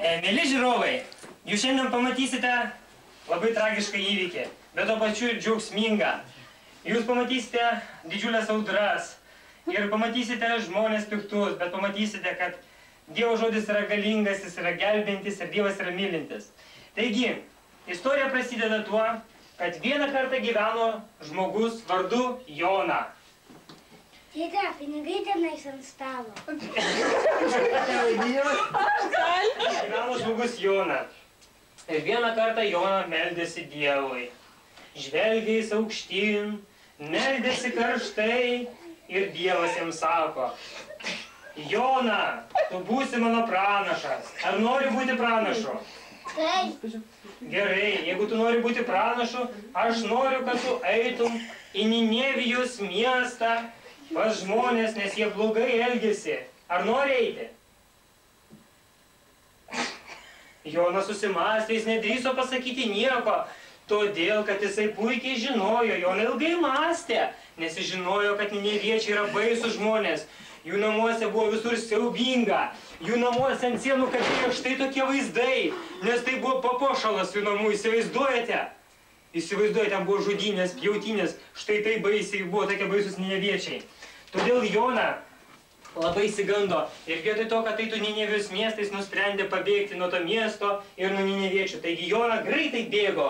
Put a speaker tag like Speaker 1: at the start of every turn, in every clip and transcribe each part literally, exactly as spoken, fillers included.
Speaker 1: Mėly žiūrovai, jūs šiandien pamatysite labai tragišką įvykį, bet to pačiu ir džiaugsmingą. Jūs pamatysite didžiulės audras ir pamatysite žmonės piktus, bet pamatysite, kad Dievo žodis yra galingas, jis yra gelbintis ir Dievas yra mylintis. Taigi, istorija prasideda tuo, kad vieną kartą gyveno žmogus vardu Jona.
Speaker 2: Tėte, pinigai tenais ant stalo.
Speaker 1: Gyveno žmogus Jona. Ir vieną kartą Jona meldėsi Dievui. Žvelgė jis aukštyn, meldėsi karštai ir Dievas jam sako: Jona, tu būsi mano pranašas. Ar nori būti pranašu?
Speaker 2: Taip.
Speaker 1: Gerai, jeigu tu nori būti pranašu, aš noriu, kad tu eitum į Ninevijos miestą pas žmonės, nes jie blogai elgėsi. Ar nori eiti? Jonas susimąstė, jis nedrįso pasakyti nieko, todėl, kad jisai puikiai žinojo, Jona ilgai mąstė, nes jis žinojo, kad nineviečiai yra baisūs žmonės. Jų namuose buvo visur siaubinga, jų namuose ant sienų kabėjo štai tokie vaizdai, nes tai buvo papuošalas jų namų, įsivaizduojate? Įsivaizduojate, ten buvo žudynės, pjautinės, štai tai baisiai buvo tokie baisus nineviečiai. Todėl Jona labai išsigando ir vietoj to, kad eitų Ninevijos miestais, nusprendė pabėgti nuo to miesto ir nuo nineviečių. Taigi Jona greitai bėgo.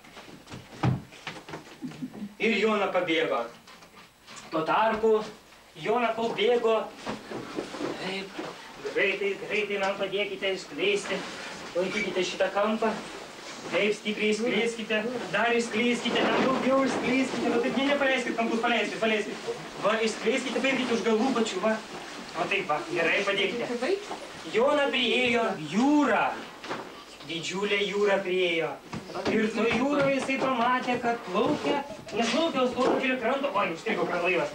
Speaker 1: Ir Jona pabėgo. Tuo tarpu Jona kol bėgo, taip, greitai, greitai man padėkite išskleisti, laikykite šitą kampą, taip, stipriai išskleiskite, dar išskleiskite, dar daugiau išskleiskite, va taip, ne, nepaleiskit kampus, paleiskit, paleiskit, va, išskleiskite, paimkite už galvų pačių, va, o taip, va, gerai, padėkite. Jona priėjo jūrą, didžiulę jūrą priėjo, ir to jūroje jisai pamatė, kad plaukia, neplaukia, o stovi prie kranto, oi, užstrigo prie laivas.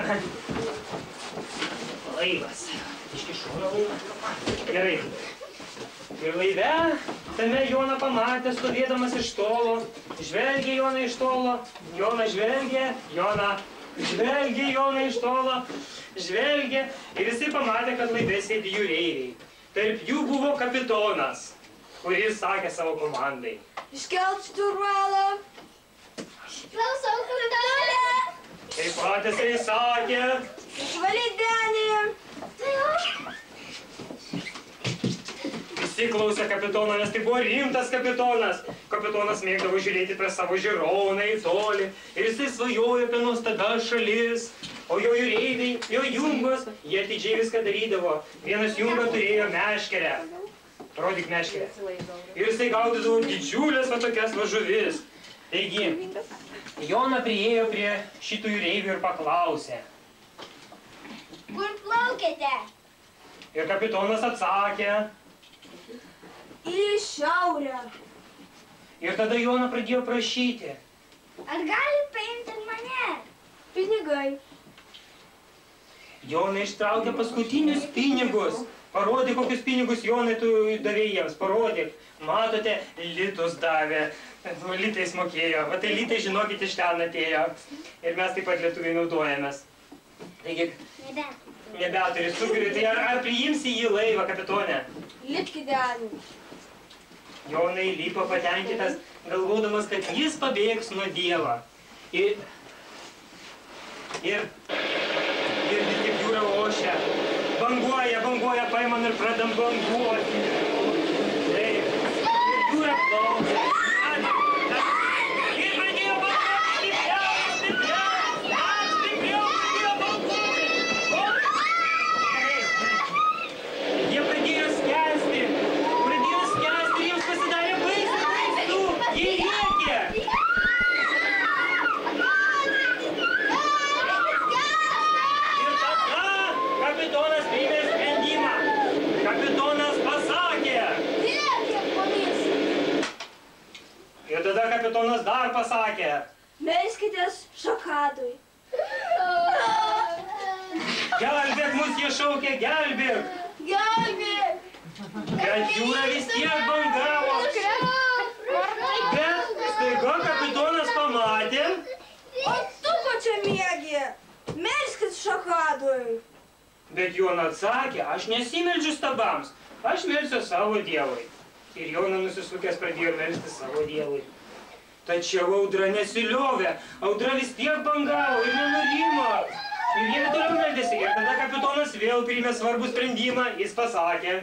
Speaker 1: Laivas, iškišau laivą, gerai. Ir laive, tame Jona pamatė, stovėdamas iš tolo, žvelgė Jona iš tolo, Jona žvelgė, Jona žvelgė Jona iš tolo, žvelgė, ir jisai pamatė, kad laive sėdi jūreiviai. Tarp jų buvo kapitonas, kuris sakė savo komandai:
Speaker 2: Iškelk šturvalą. Klausau, kapitone.
Speaker 1: Taip pat jisai sakė:
Speaker 2: Išvalyk denį. Tai aš.
Speaker 1: Visi klausė kapitono, nes tai buvo rimtas kapitonas. Kapitonas mėgdavo žiūrėti per savo žiūroną į tolį. Ir jisai svajojo apie nuostabias šalis. O jo jūreiviai, jo jungos, jie atidžiai viską darydavo. Vienas jungo turėjo meškerę. Rodyk meškerę. Ir jisai gaudydavo didžiulės va tokias va žuvis. Taigi, Jona priėjo prie šitų jūreivių ir paklausė:
Speaker 2: Kur plaukėte?
Speaker 1: Ir kapitonas atsakė:
Speaker 2: Į šiaurę.
Speaker 1: Ir tada Jona pradėjo prašyti:
Speaker 2: Ar galit paimti mane? Pinigai.
Speaker 1: Jona ištraukė paskutinius pinigus. Parodyk, kokius pinigus Jonai tu davėjai jiems, parodyk. Matote, litus davė, litais mokėjo. Va tai litai, žinokit, iš ten atėjo. Ir mes taip pat lietuviai naudojamės. Taigi, nebeturi sukuri, tai ar, ar priimsi jį laivą, kapitone?
Speaker 2: Lipki denį.
Speaker 1: Jonai lipo patenkintas, galvodamas, kad jis pabėgs nuo Dievo. Ir, ir, girdi, kaip jūra ošia. Banguoja, banguoja, paimam ir pradam banguoti. Taip, ir jūra plaukia. Ir pradėjo banguoti, stipriau, stipriau, dar stipriau pradėjo banguoti. Jie pradėjo skęsti, pradėjo skęsti ir jiems pasidarė baisu, baisu, jie rėkė. Ir tada kapitonas priėmė sprendimą. Kapitonas pasakė. Ir tada kapitonas dar pasakė:
Speaker 2: Melskitės Šakadui.
Speaker 1: Gelbėk mus, jie šaukė, gelbėk.
Speaker 2: Gelbėk.
Speaker 1: Bet jūra vis tiek bangavo. Bet staiga kapitonas pamatė.
Speaker 2: O tu ko čia mėgi? Melskis Šakadui.
Speaker 1: Bet Jona atsakė: aš nesimeldžiu stabams. aš melsiu savo Dievui. Ir Jona nusisukęs pradėjo melsti savo Dievui. Tačiau audra nesiliovė, audra vis tiek bangavo ir nenurimo. Ir jie toliau meldėsi. Ir tada kapitonas vėl priėmė svarbų sprendimą, jis pasakė.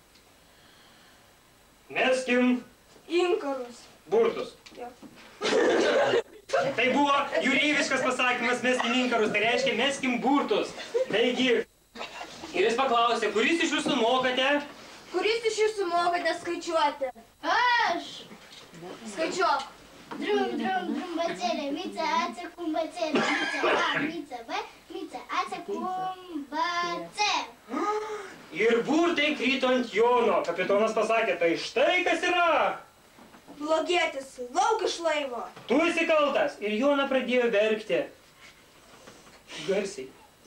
Speaker 1: Meskim
Speaker 3: Inkarus.
Speaker 1: burtus.
Speaker 3: Jo.
Speaker 1: Tai buvo jūreiviškas pasakymas meskim inkarus, tai reiškia meskim burtus. Taigi, ir jis paklausė, kuris iš jūsų mokate?
Speaker 3: Kuris iš jūsų mokate skaičiuoti?
Speaker 2: Aš!
Speaker 3: Skaičiuok.
Speaker 2: Drum, drum, drumbacėlė, mica, ace, kumbacėlė, mica, a, mica, b, mica, ace, kumbacė.
Speaker 1: Ir burtai krito ant Jono. Kapitonas pasakė, tai štai kas yra.
Speaker 3: Blogietis, lauk iš laivo.
Speaker 1: Tu esi kaltas. Ir Jona pradėjo verkti. Garsiai.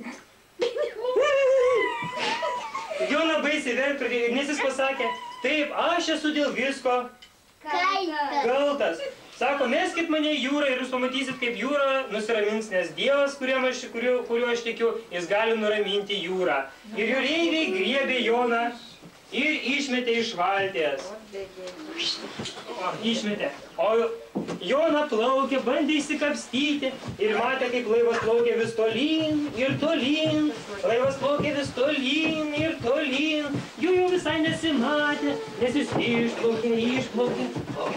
Speaker 1: Jona baisiai verkti pradėjo, nes jis pasakė, taip, aš esu dėl visko
Speaker 2: Kaltas.
Speaker 1: kaltas. Sako, meskit mane į jūrą ir jūs pamatysit, kaip jūra nusiramins, nes Dievas, kuriuo aš, kuriuo, kuriuo aš tikiu, jis gali nuraminti jūrą. Ir jūreiviai griebė Joną ir išmetė iš valties. O, išmetė. O Jona plaukė, bandė įsikapstyti ir matė, kaip laivas plaukė vis tolyn ir tolyn. Laivas plaukė vis tolyn ir tolyn. Jų jau visai nesimatė, nes jis išplaukė, išplaukė.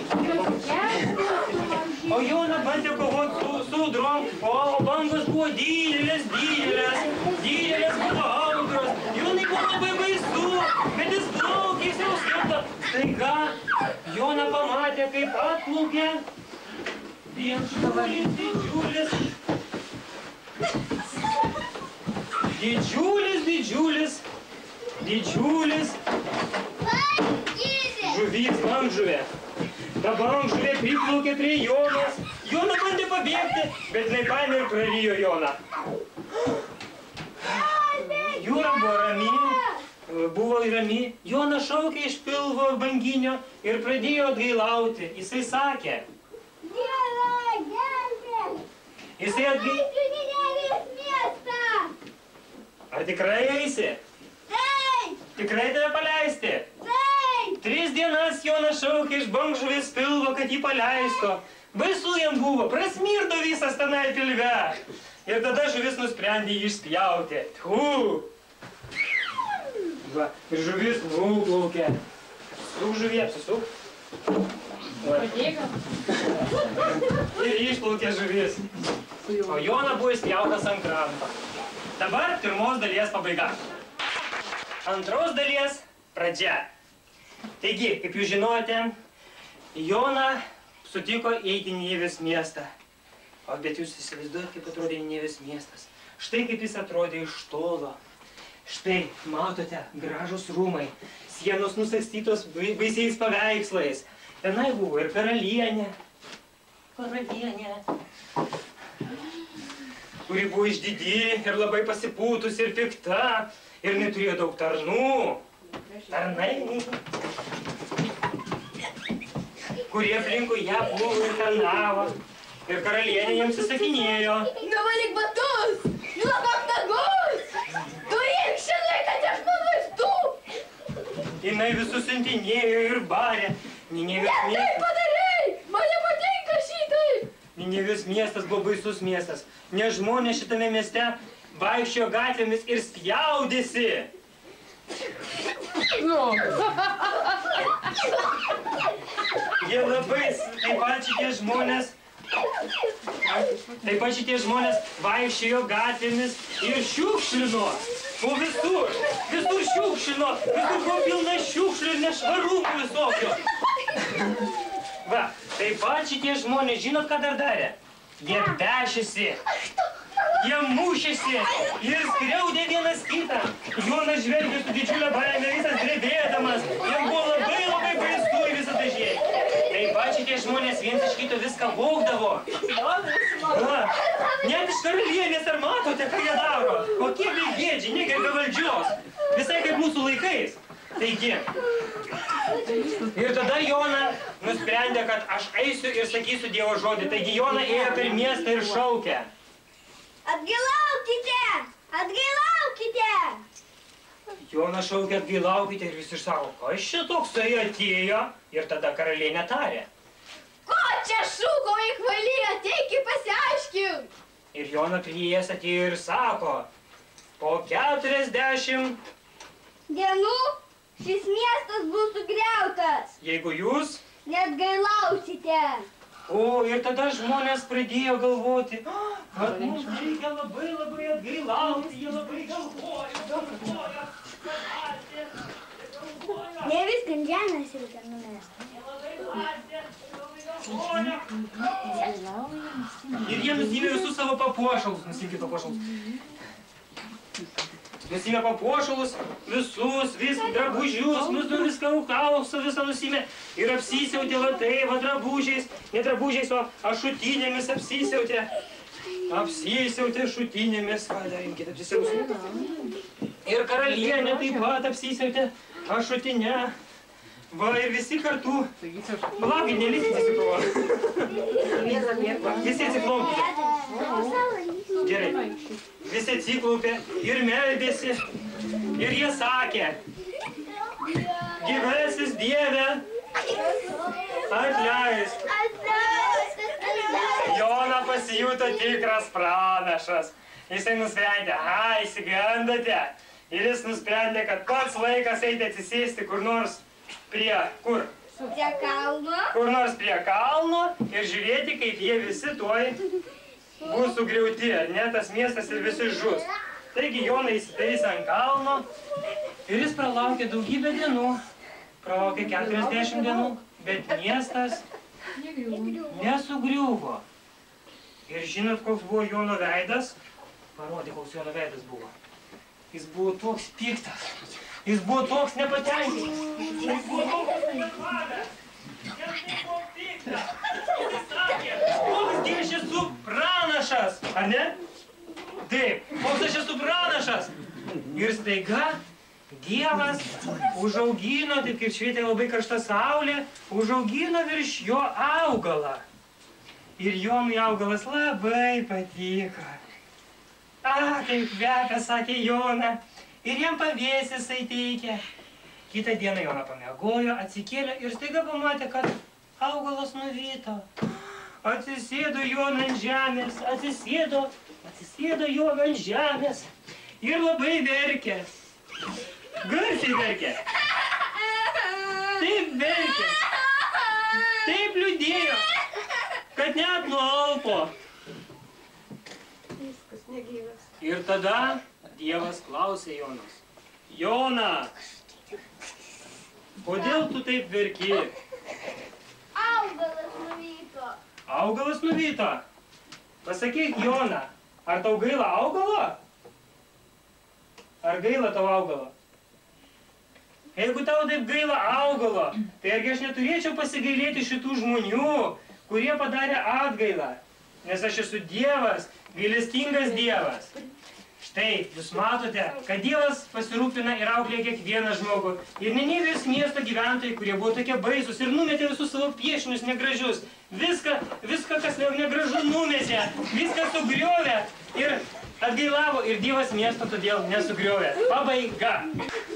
Speaker 1: O Jona bandė kovoti su, su audrom, o bangos buvo didelės, didelės, didelės buvo audros. Jonai buvo labai baisu, bet jis plaukė, jis jau skirta. Staiga Jona pamatė, kaip atplaukė vienškavalis didžiulis. Didžiulis, didžiulis, didžiulis. Žuvys, bangžuvė. Ta bangžuvė priplaukė prie Jonos. Jona bandė pabėgti, bet jinai paėmė ir prarijo Joną. Jūra buvo rami, buvo rami. Jona šaukė iš pilvo banginio ir pradėjo atgailauti. Jisai sakė.
Speaker 2: Dieve, gelbėk!
Speaker 1: Jisai atgai...
Speaker 2: Tu Ninevės miestą!
Speaker 1: Ar tikrai eisi?
Speaker 2: Taip!
Speaker 1: Tikrai tave paleisti?
Speaker 2: Taip!
Speaker 1: Tris dienas Jonas šaukė iš bangžuvės pilvo, kad jį paleistų. Baisu jam buvo, prasmirdo visas tenai pilve. Ir tada žuvis nusprendė jį išspjauti. Tfu! Va, ir žuvis nuplaukė. Suk žuvį, apsisuk. Ir išplaukė žuvis. O Jona buvo išspjautas ant kranto. Dabar pirmos dalies pabaiga. Antros dalies pradžia. Taigi, kaip jūs žinote, Jona sutiko eiti į Ninevės miestą. O bet jūs įsivaizduojate, kaip atrodė Ninevės miestas. Štai kaip jis atrodė iš tolo. Štai, matote, gražus rūmai, sienos nusagstytos baisiais paveikslais. Tenai buvo ir karalienė. Karalienė. Kuri buvo išdidi ir labai pasipūtus ir pikta. Ir neturėjo daug tarnų. Tarnai. Kurie aplinkui ją buvo ir tarnavo. Ir karalienė jiems įsakinėjo.
Speaker 3: Nuvalyk batus! Nulapok nagus! Tu eik šiandien, kad aš nuvaizdu!
Speaker 1: Jinai visus siuntinėjo ir barė. Ninevės
Speaker 3: Ne, taip
Speaker 1: miestas.
Speaker 3: padarai! Man nepatinka šitaip!
Speaker 1: Ninevės miestas buvo baisus miestas. Nes žmonės šitame mieste vaikščiojo gatvėmis ir spjaudėsi. Jie labai, taip pat šitie žmonės, taip pat šitie žmonės vaikščiojo gatvėmis ir šiukšlino. Po visur, visur šiukšlino, visur buvo pilna šiukšlių ir nešvarumų visokio. Va, taip pat šitie žmonės, žinot, ką dar darė? Jie pešėsi. Jie mušėsi ir skriaudė vienas kitą. Jonas žvelgė su didžiulė baime, visas drebėdamas. Jam buvo labai labai baisu į visą tai žiūrėti. Taip pat šitie žmonės viens iš kito viską vogdavo. Va, net iš karalienės ar matote, ką jie daro? Kokie begėdžiai, negerbia valdžios. Visai kaip mūsų laikais. Taigi, ir tada Jona nusprendė, kad aš eisiu ir sakysiu Dievo žodį. Taigi Jona ėjo per miestą ir šaukė.
Speaker 2: Atgailaukite! Atgailaukite!
Speaker 1: Jonas šaukia atgailaukite ir visi sako, kas čia toksai atėjo? Ir tada karalienė tarė.
Speaker 3: Ko čia šūkauji kvaily, ateik ir pasiaiškink.
Speaker 1: Ir Jonas priėjęs atėjo ir sako, po keturiasdešimt
Speaker 3: dienų šis miestas bus sugriautas.
Speaker 1: Jeigu jūs...
Speaker 3: Net gailausite.
Speaker 1: O, ir tada žmonės pradėjo galvoti, kad mums reikia labai labai atgailauti, jie labai galvoja, galvoja, galvoja, galvoja.
Speaker 3: Ne viską ant žemės reikia numesti.
Speaker 1: Jie labai mąstė, labai galvoja. Ir jie nusimė visus savo papuošalus, nusimkite papuošalus. Nusimė papuošalus, visus, vis drabužius, mūsų viską aukausą, visą nusimė. Ir apsisiautė va tai, va drabužiais, ne drabužiais, o ašutinėmis apsisiautė. Apsisiautė šutinėmis, va, darinkite, apsisiautė. Ir karalienė taip pat apsisiautė ašutinę. Va, ir visi kartu. Palaukit, nelikite atsiklaupę. Visi atsiklaupkite. Gerai. Visi atsiklaupė ir meldėsi. Ir jie sakė, gyvasis Dieve, atleisk. Joną pasijuto tikras pranašas. Jisai nusprendė, aha, įsigandote. Ir jis nusprendė, kad pats laikas eiti atsisėsti kur nors prie, kur?
Speaker 3: Prie kalno.
Speaker 1: Kur nors prie kalno ir žiūrėti, kaip jie visi tuoj bus sugriauti, ne, tas miestas ir visi žus. Taigi Jonas įsitaisė ant kalno ir jis pralaukė daugybę dienų. Pralaukė keturiasdešimt dienų, bet miestas nesugriuvo. Ir žinot, koks buvo Jono veidas? Parodė, koks Jono veidas buvo. Jis buvo toks piktas. Jis buvo toks nepatenkintas. Jis buvo toks nepadas. Jis buvo piktas. Jis sakė, koks aš esu pranašas, ar ne? Taip, koks aš esu pranašas. Ir staiga Dievas užaugino, taip kaip švietė labai karšta saulė, užaugino virš jo augalą. Ir Jonui augalas labai patiko. A, kaip kvepia, sakė Jona. Ir jam pavėsis teikė. Kitą dieną Jona pamiegojo, atsikėlė ir staiga pamatė, kad augalas nuvyto. Atsisėdo Jona ant žemės, atsisėdo, atsisėdo Jona ant žemės. Ir labai verkė. Garsiai verkė. Taip verkė. Taip liūdėjo, kad net nualpo. Ir tada Dievas klausė Jonas. Jona, kodėl tu taip verki?
Speaker 2: Augalas nuvyto.
Speaker 1: Augalas nuvyto. Pasakyk, Jona, ar tau gaila augalo? Ar gaila tau augalo? Jeigu tau taip gaila augalo, tai argi aš neturėčiau pasigailėti šitų žmonių, kurie padarė atgailą? Nes aš esu Dievas, gailestingas Dievas. Štai, jūs matote, kad Dievas pasirūpina ir auklėja kiekvieną žmogų. Ir Nenivijos miesto gyventojai, kurie buvo tokie baisus ir numetė visus savo piešinius negražius. Viską, viską, kas negražu, numetė, viską sugriovė ir atgailavo. Ir Dievas miesto todėl nesugriovė. Pabaiga.